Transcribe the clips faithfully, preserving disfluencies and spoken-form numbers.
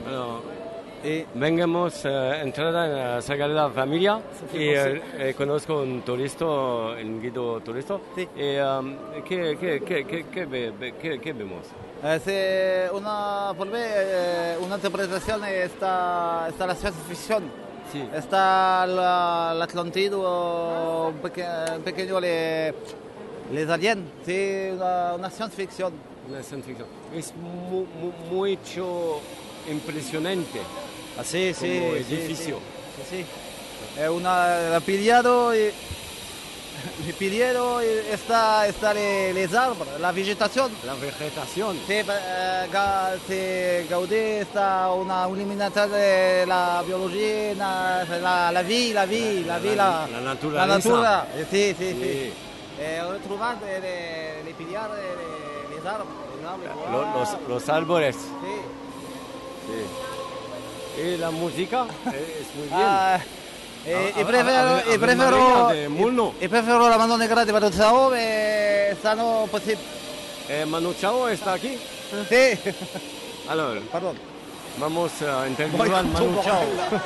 Alors, Y vengamos a entrar en la Sagrada Familia y eh, eh, conozco un turista, un guido turista. Sí. Y, um, ¿qué, qué, qué, qué, qué, ve- ve- qué- qué vemos? es una, por ver, eh, una interpretación de esta, esta la ciencia ficción. Sí. Está la, el Atlantido, un, peque- un pequeño le, les aliens, sí, una, una ciencia ficción. La ciencia ficción. Es mu- mu- mucho impresionante. Así, sí, Como sí, edificio. Sí, sí. Es una, la pidieron y le pidieron y está, está le- les árboles, la vegetación. La vegetación. Sí, eh, Ga- sí, Gaudí está una eliminación de la biología, la, la, la vida, la vida, la, La- vida, la- la, la naturaleza. natura. Eh, Sí, sí, sí. Sí. Eh, retrouvar de, de, de pillar de, de- les árboles. Les árboles Lo- Los, wow. los árboles. Sí. Sí. Y la música eh, es muy bien. Ah, eh, A- y a- prefiero, a- a- y Ave prefiero, María de Mulno. y, y prefiero la mano negra de Baruzao, eh, sano posible. Eh, Manu Chao está aquí. Sí, Alors, perdón. vamos a interviewer a Manu Chao.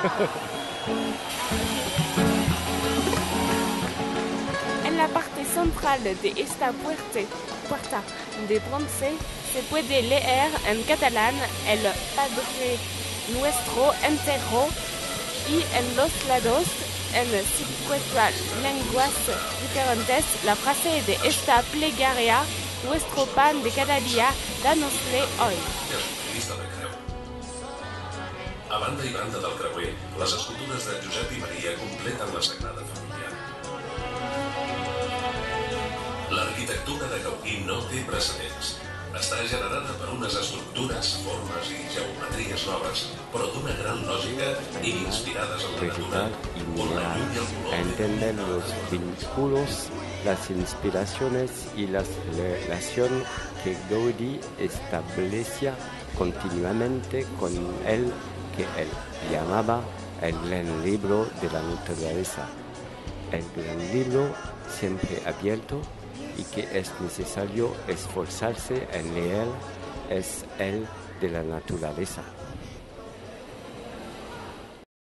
En la parte central de esta puerta, puerta de bronce se puede leer en catalán el Padre Nuestro entero y en los lados, en cincuenta lenguas diferentes, la frase de esta plegaria: Nuestro pan de cada día, danosle hoy. Vista de creu. A banda i banda del creuer, les escultures de Josep i Maria completen la Sagrada Família. L'arquitectura de Gaudí no té precedents. Està generada per unes estructures, formes i geometries noves, però d'una gran lògica i inspirades en la natura, Vegetal y on la mineral. llum i el color Entender los vínculos, las inspiraciones y las relaciones que Gaudí establecía continuamente con el que él llamaba el gran libro de la naturaleza. El gran libro siempre abierto y que es necesario esforzarse en leer es el de la naturaleza.